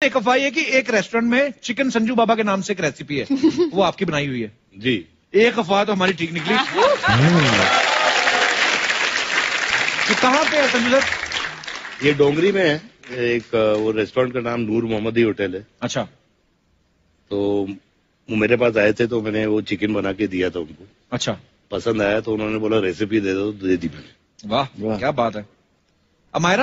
एक अफवाह है कि एक रेस्टोरेंट में चिकन संजू बाबा के नाम से एक रेसिपी है, वो आपकी बनाई हुई है जी। एक अफवाह तो हमारी ठीक निकली। तो कहाँ पे है संजू सर? ये डोंगरी में है, एक वो रेस्टोरेंट का नाम नूर मोहम्मदी होटल है। अच्छा। तो वो मेरे पास आए थे तो मैंने वो चिकन बना के दिया था उनको। अच्छा। पसंद आया तो उन्होंने बोला रेसिपी दे दो, दे दी मैंने। वाह क्या बात है। अमायरा